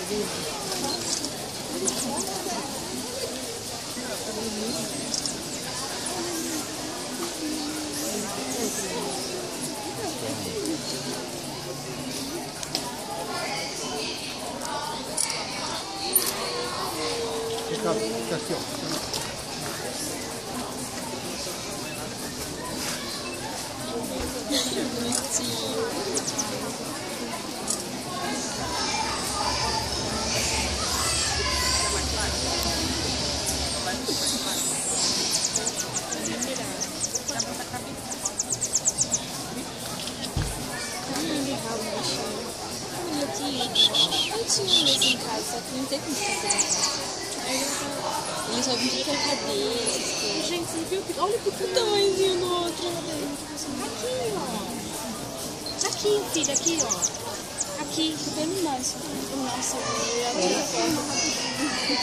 Fica aqui, ó. Eu tinha mesmo em casa, só que não tem como fazer. Ele só vem com cabeça. Gente, você viu? Olha o tamanhozinho do outro. Aqui, ó. Aqui, filha, aqui, ó. Aqui. Tô vendo mais. Nossa, eu ia tirar foto.